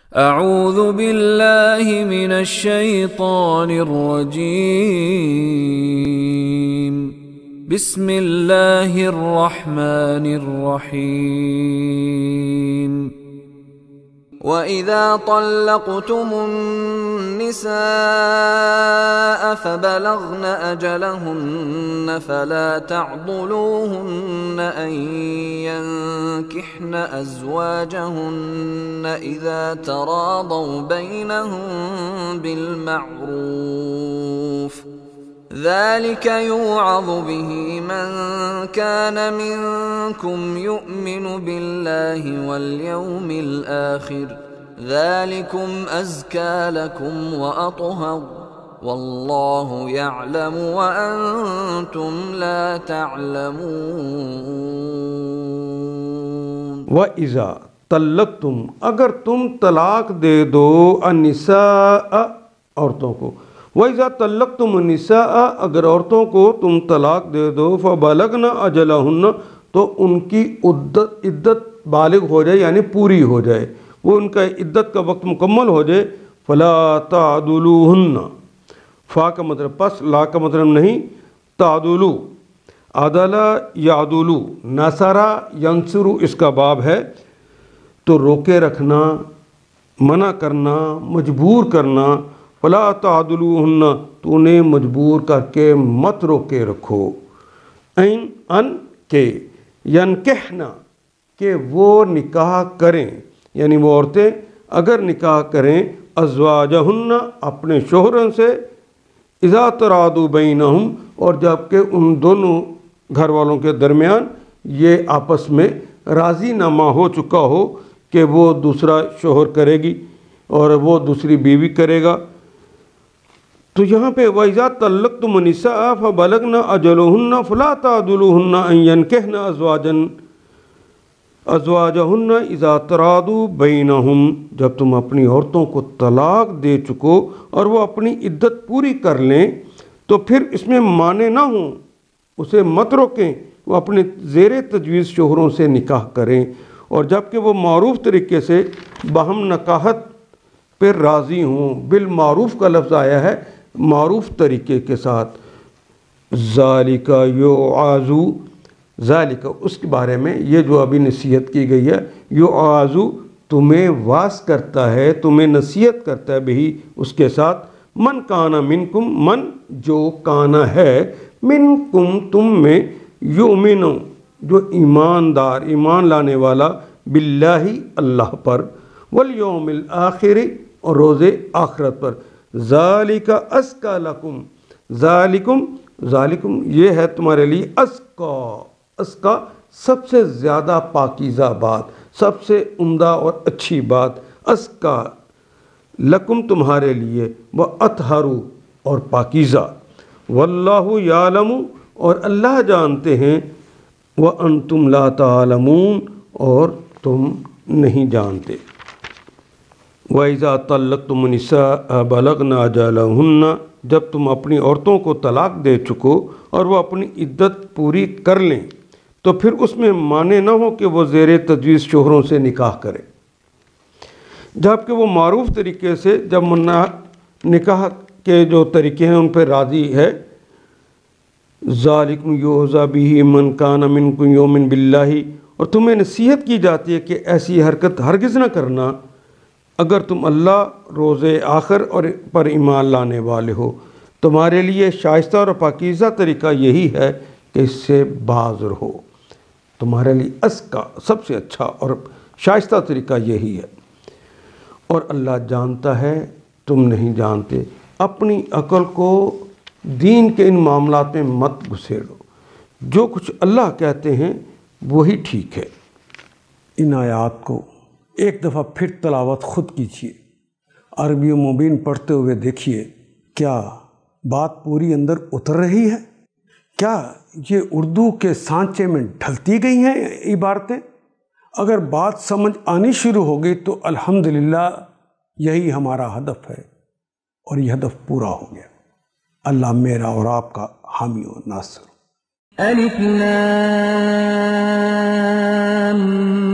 اعوذ باللہ من الشیطان الرجیم بسم اللہ الرحمن الرحیم وَإِذَا طَلَّقْتُمُ النِّسَاءَ فَبَلَغْنَ أَجَلَهُنَّ فَلَا تَعْضُلُوهُنَّ أَن يَنكِحْنَ أَزْوَاجَهُنَّ إِذَا تَرَاضَوْا بَيْنَهُم بِالْمَعْرُوفِ ذَلِكَ يُوعَظُ بِهِ مَن كَانَ مِنكُمْ يُؤْمِنُ بِاللَّهِ وَالْيَوْمِ الْآخِرِ ذَلِكُمْ أَزْكَى لَكُمْ وَأَطْهَرُ وَاللَّهُ يَعْلَمُ وَأَنْتُمْ لَا تَعْلَمُونَ وَإِذَا طَلَّقْتُمْ اگر تم طلاق دے دو النساء عورتوں کو وَإِذَا طَلَّقْتُمُ النِّسَاءَ اگر عورتوں کو تم طلاق دے دو فَبَلَغْنَ أَجَلَهُنَّ تو ان کی عدت بالغ ہو جائے یعنی پوری ہو جائے وہ ان کا عدت کا وقت مکمل ہو جائے فَلَا تَعْضُلُوهُنَّ فا کا مطلب پس لا کا مطلب نہیں تعدلو عدلا یعدلو نصرہ ینصرو اس کا باب ہے تو روکے رکھنا منع کرنا مجبور کرنا فلا تعدلوہن تو انہیں مجبور کر کے مت روکے رکھو ان کے ینکحنا کہ وہ نکاح کریں یعنی وہ عورتیں اگر نکاح کریں ازواجہن اپنے شوہروں سے اذا ترادوا بینہم اور جب کہ ان دونوں گھر والوں کے درمیان یہ آپس میں راضی نامہ ہو چکا ہو کہ وہ دوسرا شوہر کرے گی اور وہ دوسری بیوی کرے گا تو یہاں پہ وَإِذَا طَلَّقْتُمُ النِّسَاءَ فَبَلَغْنَ أَجَلَهُنَّ فَلَا تَعْضُلُوهُنَّ أَن يَنكِحْنَ أَزْوَاجَهُنَّ إِذَا تَرَاضُوا بَيْنَهُمْ جب تم اپنی عورتوں کو طلاق دے چکو اور وہ اپنی عدت پوری کر لیں تو پھر اس میں مانے نہ ہوں اسے مت روکیں وہ اپنے زیر تجویز شوہروں سے نکاح کریں اور جب کہ وہ معروف طریقے سے باہم نکاحت پر راضی ہوں بالمعروف کا لفظ آیا ہے معروف طریقے کے ساتھ ذالک یعاذ ذالک اس کے بارے میں یہ جو ابھی نصیحت کی گئی ہے یعاذ تمہیں واعظ کرتا ہے تمہیں نصیحت کرتا ہے بہی اس کے ساتھ من کانا منکم من جو کانا ہے منکم تم میں یؤمنو جو ایماندار ایمان لانے والا باللہ اللہ پر والیوم الآخر اور روز آخرت پر ذالک ازکی لکم ذالکم یہ ہے تمہارے لیے ازکی سب سے زیادہ پاکیزہ بات سب سے عمدہ اور اچھی بات ازکی لکم تمہارے لیے واطہر اور پاکیزہ واللہ یعلم اور اللہ جانتے ہیں وانتم لا تعلمون اور تم نہیں جانتے وَإِذَا طَلَّقْتُمُ النِّسَاءَ بَلَغْنَ أَجَلَهُنَّ جب تم اپنی عورتوں کو طلاق دے چکو اور وہ اپنی عدت پوری کر لیں تو پھر اس میں مانے نہ ہو کہ وہ زیر تجویز شوہروں سے نکاح کرے جبکہ وہ معروف طریقے سے جب نکاح کے جو طریقے ہیں ان پہ راضی ہے ذالکم یعظ بہ من کان منکم یؤمن باللہ اور تمہیں نصیحت کی جاتی ہے کہ ایسی حرکت ہرگز نہ کرنا اگر تم اللہ روز آخر اور پر ایمان لانے والے ہو تمہارے لیے شائستہ اور پاکیزہ طریقہ یہی ہے کہ اس سے باز رہو تمہارے لیے ازکی سب سے اچھا اور شائستہ طریقہ یہی ہے اور اللہ جانتا ہے تم نہیں جانتے اپنی عقل کو دین کے ان معاملات میں مت گھسیڑو جو کچھ اللہ کہتے ہیں وہی ٹھیک ہے ان آیات کو ایک دفعہ پھر تلاوت خود کیجیے عربی مبین پڑھتے ہوئے دیکھیے کیا بات پوری اندر اتر رہی ہے کیا یہ اردو کے سانچے میں ڈھلتی گئی ہیں عبارتیں اگر بات سمجھ آنی شروع ہو گئی تو الحمدللہ یہی ہمارا ہدف ہے اور یہ ہدف پورا ہو گیا اللہ میرا اور آپ کا حامی و ناصر الف لام